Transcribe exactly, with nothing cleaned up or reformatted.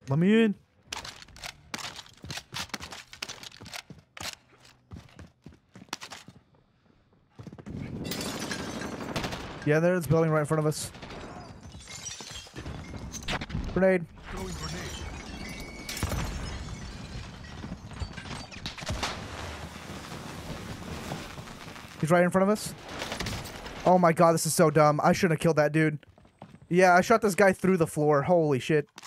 Let me in. Yeah, there's a building right in front of us. Grenade. Throwing grenade. He's right in front of us. Oh my god, this is so dumb. I shouldn't have killed that dude. Yeah, I shot this guy through the floor. Holy shit.